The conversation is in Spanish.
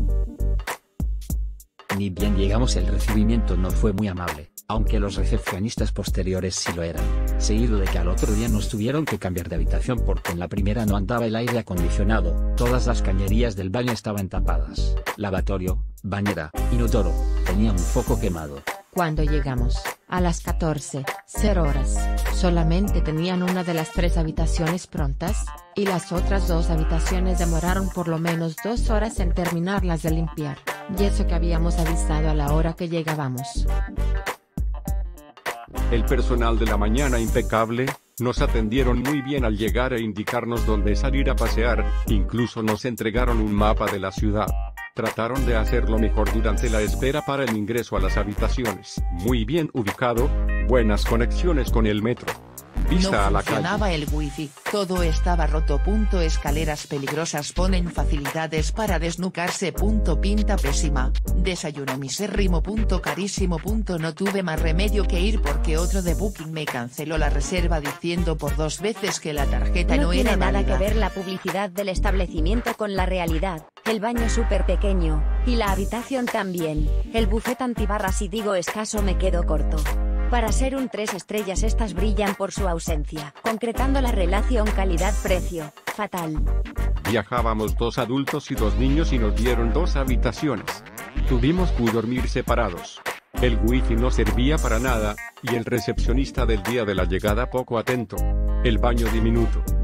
Ni bien llegamos, el recibimiento no fue muy amable, aunque los recepcionistas posteriores sí lo eran, seguido de que al otro día nos tuvieron que cambiar de habitación porque en la primera no andaba el aire acondicionado, todas las cañerías del baño estaban tapadas, lavatorio, bañera, inodoro, tenía un foco quemado. Cuando llegamos, a las 14:00, solamente tenían una de las 3 habitaciones prontas, y las otras 2 habitaciones demoraron por lo menos 2 horas en terminarlas de limpiar, y eso que habíamos avisado a la hora que llegábamos. El personal de la mañana impecable, nos atendieron muy bien al llegar e indicarnos dónde salir a pasear, incluso nos entregaron un mapa de la ciudad. Trataron de hacerlo mejor durante la espera para el ingreso a las habitaciones. Muy bien ubicado, buenas conexiones con el metro. Vista a No la calle. funcionaba el wifi, todo estaba roto. Escaleras peligrosas ponen facilidades para desnucarse. Pinta pésima, desayuno misérrimo. Carísimo. No tuve más remedio que ir porque otro de Booking me canceló la reserva diciendo por 2 veces que la tarjeta no era tiene nada válida. que ver la publicidad del establecimiento con la realidad. El baño súper pequeño, y la habitación también. El buffet antibarras, si digo escaso me quedo corto. Para ser un 3 estrellas, estas brillan por su ausencia, concretando la relación calidad-precio, fatal. Viajábamos 2 adultos y 2 niños y nos dieron 2 habitaciones. Tuvimos que dormir separados. El wifi no servía para nada, y el recepcionista del día de la llegada poco atento. El baño diminuto.